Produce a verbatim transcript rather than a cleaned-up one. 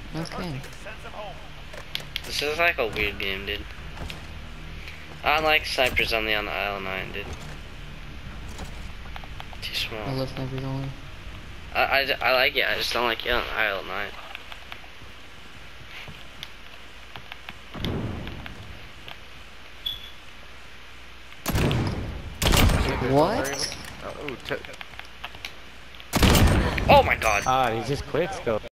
Okay. This is like a weird game, dude. I like snipers only on the Isle nine, dude. Too small. I love snipers only. I, I, I like it, I just don't like it on Isle nine. What? Oh, Oh my god! ah, he's just quick scope.